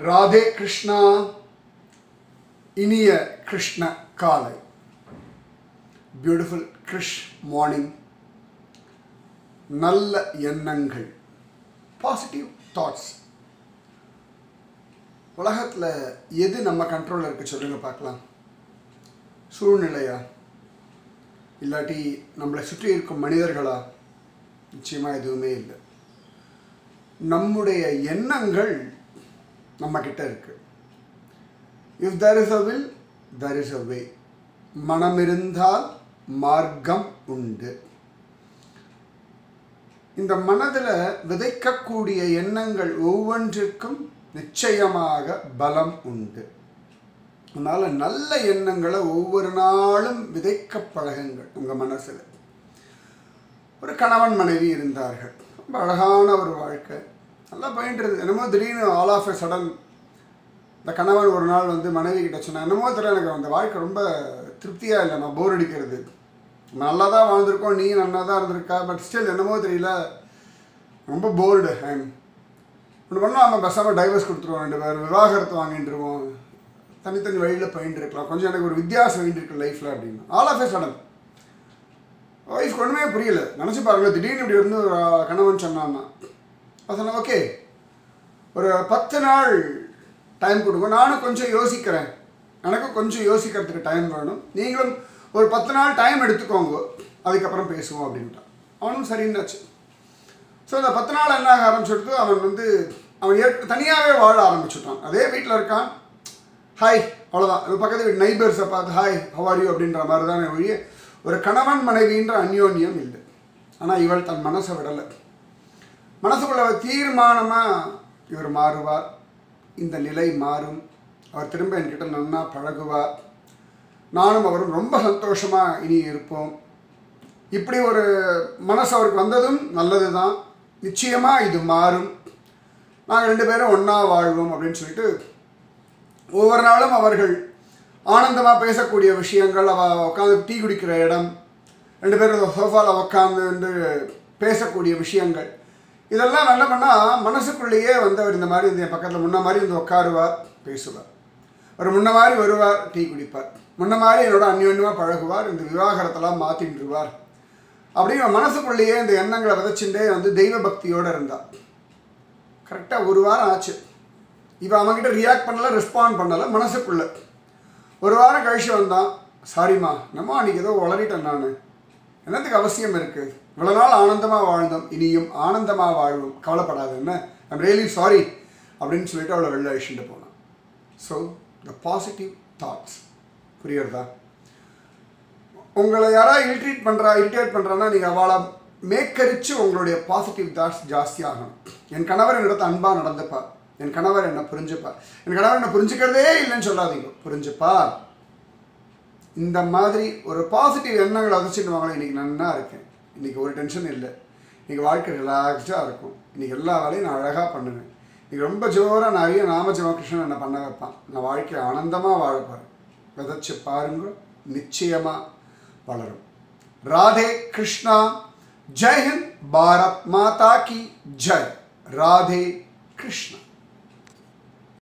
ராதே கிருஷ்ணா. இனிய கிருஷ்ண காலை. Beautiful Krish morning. நல்ல எண்ணங்கள், பாசிட்டிவ் தாட்ஸ். உலகத்தில் எது நம்ம கண்ட்ரோலில் இருக்கு சொல்லுங்க பார்க்கலாம். சூழ்நிலையா, இல்லாட்டி நம்மளை சுற்றி இருக்கும் மனிதர்களா? நிச்சயமாக எதுவுமே இல்லை. நம்முடைய எண்ணங்கள் நம்ம கிட்ட இருக்கு. If there is a will, there is a way. மனம் இருந்தால் மார்க்கம் உண்டு. இந்த மனதில் விதைக்கக்கூடிய எண்ணங்கள் ஒவ்வொன்றிற்கும் நிச்சயமாக பலம் உண்டு. அதனால் நல்ல எண்ணங்களை ஒவ்வொரு நாளும் விதைக்க பழகுங்கள் உங்கள் மனசில். ஒரு கணவன் மனைவி இருந்தார்கள், ரொம்ப அழகான ஒரு வாழ்க்கை, நல்லா போயின்றது. என்னமோ திடீர்னு ஆல் ஆஃப் எ சடன் இந்த கணவன் ஒரு நாள் மனைவி கிட்ட சொன்னேன், என்னமோ தெரியல, எனக்கு அந்த வாழ்க்கை ரொம்ப திருப்தியாக இல்லை, நான் போர் அடிக்கிறது. நல்லா தான் வாழ்ந்திருக்கோம், நீ நல்லா தான் இருந்திருக்கா, பட் ஸ்டில் என்னமோ தெரியல, ரொம்ப போர்டு. ஒன்று பண்ணால் நம்ம பேசாமல் டைவர்ஸ் கொடுத்துருவோம், 2 பேர் விவாகரத்து வாங்கிட்டுருவோம், தனித்தனி வழியில் போயிட்டு இருக்கலாம், கொஞ்சம் எனக்கு ஒரு வித்தியாசம் வேண்டி இருக்கு லைஃப்பில் அப்படின்னு. All of a sudden wife ஒன்றுமே புரியல. நினச்சி பாருங்களேன், திடீர்னு இப்படி ஒரு கணவன் சொன்னான்னா, சொன்னேன் ஓகே ஒரு 10 நாள் டைம் கொடுங்க, நானும் கொஞ்சம் யோசிக்கிறேன், எனக்கும் கொஞ்சம் யோசிக்கிறதுக்கு டைம் வேணும், நீங்களும் ஒரு 10 நாள் டைம் எடுத்துக்கோங்க, அதுக்கப்புறம் பேசுவோம் அப்படின்ட்டான். அவனும் சரின்னாச்சு. ஸோ அந்த 10 நாள் என்ன ஆக ஆரம்பிச்சுட்டு அவன் தனியாகவே வாழ ஆரம்பிச்சுட்டான். அதே வீட்டில் இருக்கான், ஹாய் அவ்வளோதான். பக்கத்து வீட்டு நைபர்ஸை பார்த்து ஹாய் ஹவ் ஆர் யூ அப்படின்ற மாதிரி தான் ஒழிய ஒரு கணவன் மனைவின்ற அந்யோன்யம் இல்லை. ஆனால் இவள் தன் மனசை விடலை. மனசுக்குள்ள தீர்மானமாக இவர் மாறுவார், இந்த நிலை மாறும், அவர் திரும்ப என்கிட்ட நன்னா பழகுவார், நானும் அவரும் ரொம்ப சந்தோஷமாக இனி இருப்போம். இப்படி ஒரு மனசு அவருக்கு வந்ததும் நல்லது தான், நிச்சயமாக இது மாறும், நாங்கள் 2 பேரும் ஒன்றா வாழ்வோம் அப்படின்னு சொல்லிட்டு ஒவ்வொரு நாளும் அவர்கள் ஆனந்தமாக பேசக்கூடிய விஷயங்கள், அவள் உட்காந்து டீ குடிக்கிற இடம், 2 பேரும் சோஃபாவில் உட்காந்து பேசக்கூடிய விஷயங்கள், இதெல்லாம் நல்ல பண்ணால் மனசுக்குள்ளேயே அவர் இந்த மாதிரி என் பக்கத்தில் முன்ன மாதிரி உட்காருவார், பேசுவார், அவர் முன்ன மாதிரி வருவார், டீ குடிப்பார், முன்ன மாதிரி என்னோட அந்யோன்யமாக பழகுவார், இந்த விவாகரத்தெல்லாம் மாற்றிட்டுருவார் அப்படிங்கிற மனசுக்குள்ளேயே இந்த எண்ணங்களை விதைச்சுட்டே தெய்வ பக்தியோடு இருந்தார். கரெக்டாக 1 வாரம் ஆச்சு. இப்போ அவங்ககிட்ட ரியாக்ட் பண்ணலை, ரெஸ்பாண்ட் பண்ணலை. மனசுக்குள்ளே 1 வாரம் கழிச்சு வந்தான், சாரிம்மா நம்ம அன்றைக்கி ஏதோ உளறிட்டேன், நான் என்னத்துக்கு அவசியம் இருக்குது, இவ்வளோ நாள் ஆனந்தமாக வாழ்ந்தோம், இனியும் ஆனந்தமாக வாழ்வோம், கவலைப்படாது, என்ன ஐம் ரியலி சாரி அப்படின்னு சொல்லிட்டு அவளை வெளில அழிச்சுட்டு போனான். So the positive thoughts. புரியுறதா? உங்களை யாராவது இரிட்டேட் பண்ணுறான்னா நீங்கள் அவளை மேக்கரித்து உங்களுடைய பாசிட்டிவ் தாட்ஸ் ஜாஸ்தியாகணும். என் கணவர் என்னிடத்து அன்பாக நடந்துப்பார், என் கணவர் என்னை புரிஞ்சுப்பார், என் கணவர் என்னை புரிஞ்சுக்கிறதே இல்லைன்னு சொல்லாதீங்க, புரிஞ்சுப்பார். இந்த மாதிரி ஒரு பாசிட்டிவ் எண்ணங்களை வச்சுட்டு வாங்களேன், இன்றைக்கி நன்னா இருக்கேன், இன்றைக்கி ஒரு டென்ஷன் இல்லை, இன்றைக்கி வாழ்க்கை ரிலாக்ஸ்டாக இருக்கும், இன்றைக்கி எல்லா வேலையும் நான் அழகாக பண்ணுவேன், இன்றைக்கி ரொம்ப ஜோராக நிறைய நாமஜப கிருஷ்ணன் என்னை பண்ண வைப்பான், நான் வாழ்க்கையை ஆனந்தமாக வாழப்போகிறேன். விதைச்சு பாருங்க, நிச்சயமாக வளரும். ராதே கிருஷ்ணா. ஜெய் ஹிந்த். பாரத் மாதா கி ஜெய். ராதே கிருஷ்ணா.